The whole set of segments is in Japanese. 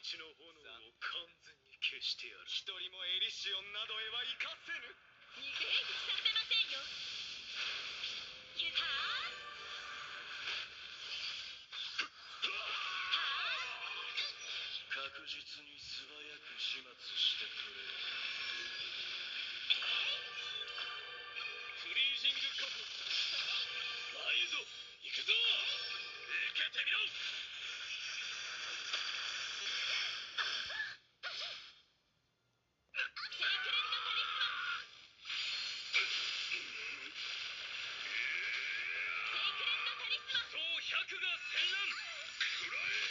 ちの炎を完全に消してやる。一人もエリシオンなどへは行かせぬ。 逃げ口させませんよ。ゆは確実に素早く始末してくれ。フリージングコフ。まいぞ、行くぞ。受けてみろ。百が戦乱。食らえ。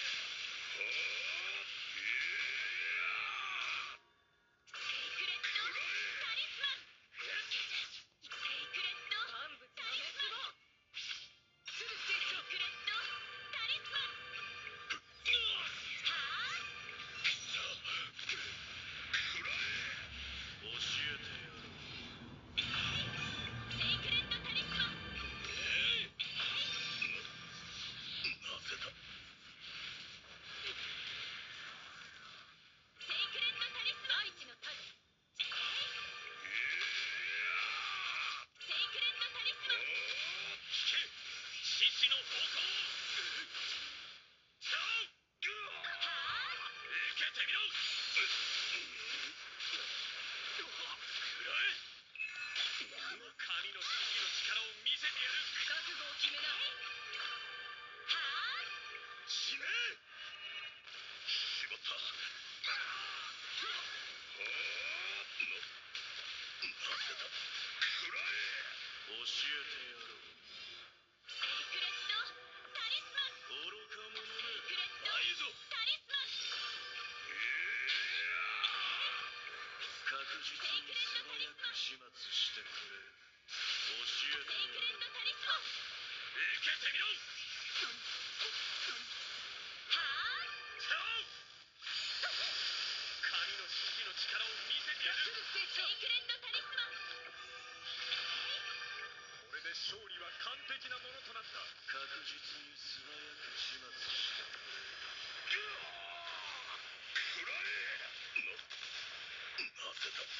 勝利は完璧なものとなった。確実に素早く始末してくれ。食らえ。なぜだ。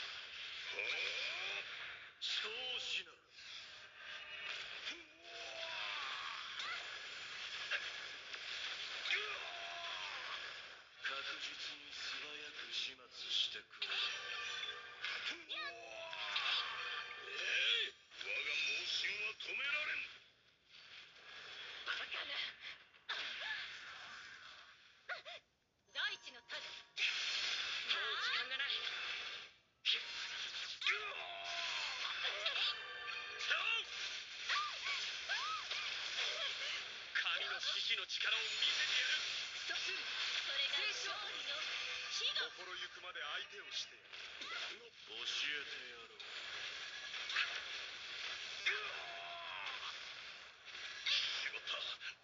そうしな。確実に素早く始末してくれ。我が猛進は止められん。 バカな。大地の種。もう時間がない。 神の獅子の力を見せてやる。 それが勝利の死後。 心ゆくまで相手をしてやる。教えてやろう。しまった。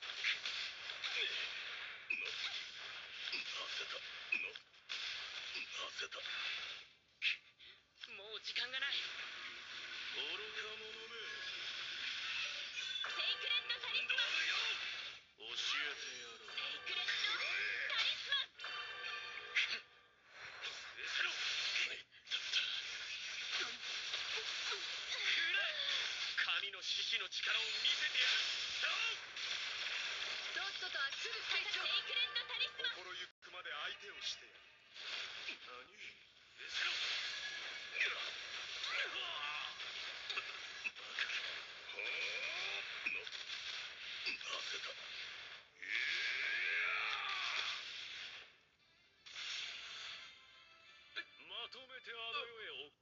なぜだ。 もう時間がない。 愚か者め。 セイクレットタリスマン。 教えてやろう。 セイクレットタリスマン。 見せろ。神の獅子の力を見せてやる。 とっとと熱る成長。セイクレットタリスマン。 心ゆくまで相手をしてやる。何。見せろ。なぜだ。まとめてあの世へ送